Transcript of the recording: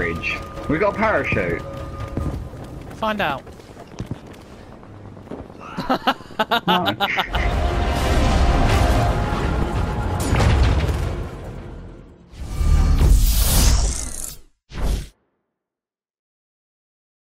bridge. We got a parachute. Find out. No.